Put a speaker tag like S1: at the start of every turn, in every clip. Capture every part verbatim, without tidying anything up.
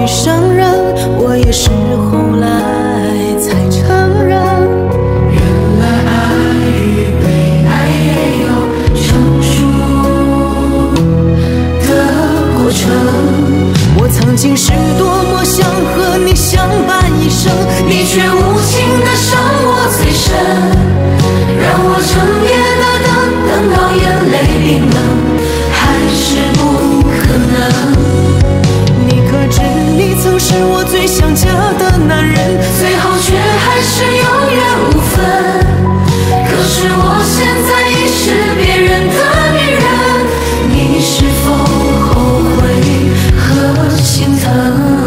S1: 伤人，我也是后来才承认。
S2: 原来爱与被爱也有成熟的过程。
S1: 我曾经是多么想和你相伴一生，
S2: 你却无情地伤我最深，让我整夜的等，等到眼泪冰冷，还是不可能。
S1: 你可知你曾是我最想嫁的男人，
S2: 最后却还是有缘无分。可是我现在已是别人的女人，你是否后悔和心疼？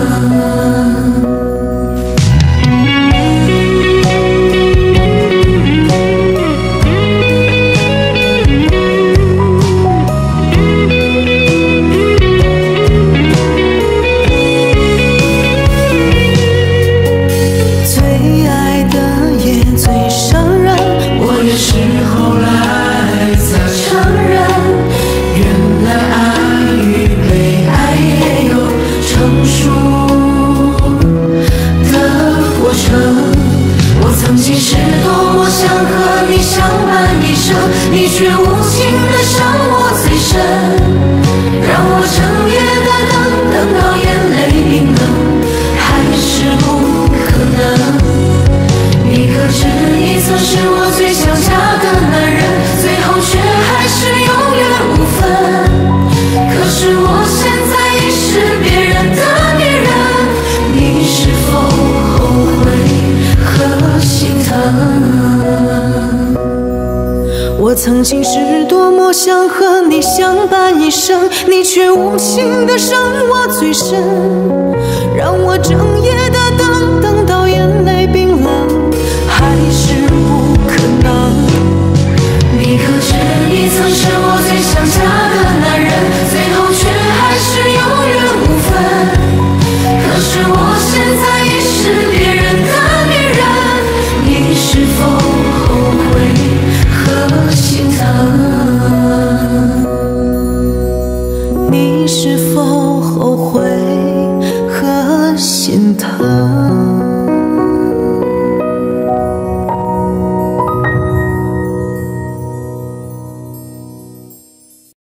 S2: 你却无情地伤我最深，让我整夜的等，等到眼泪冰冷，还是不可能。你可知你曾是我最想嫁的男人，最后却还是有缘无分。可是我现在已是别人的女人，你是否后悔和心疼？
S1: 我曾经是多么想和你相伴一生，你却无情地伤我最深，让我整